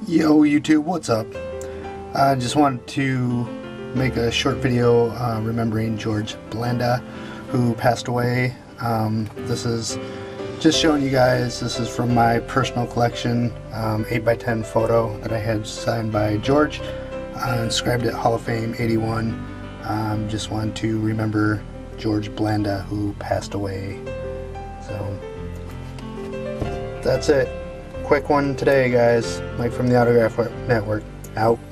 Yo YouTube, what's up? I just wanted to make a short video remembering George Blanda, who passed away. This is just showing you guys, this is from my personal collection, 8x10 photo that I had signed by George, inscribed at Hall of Fame 81. Just wanted to remember George Blanda, who passed away. So that's it. Quick one today, guys. Mike from the Autograph Network. Out.